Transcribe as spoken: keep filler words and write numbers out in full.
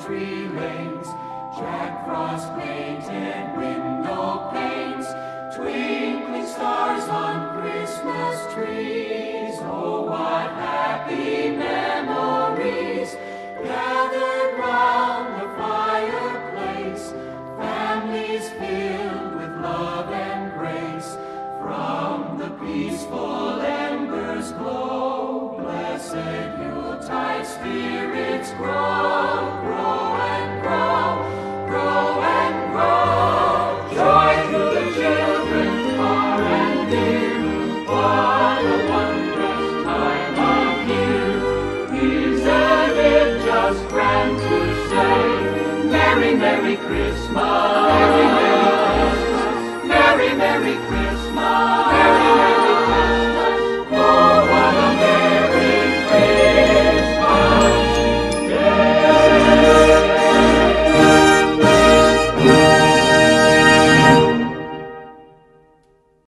country lanes, Jack Frost painted window panes, twinkling stars on Christmas trees. Oh, what happy memories gathered round the fireplace, families filled with love and grace. From the peaceful embers glow, blessed Yuletide spirits grow, grow and grow, grow and grow. Joy to the children far and near, what a wondrous time of year. Isn't it just grand to say, Merry, Merry Christmas, Merry, Merry